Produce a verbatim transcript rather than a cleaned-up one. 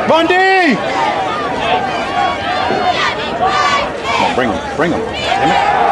Bundy! Come on, bring him, bring him. Damn it.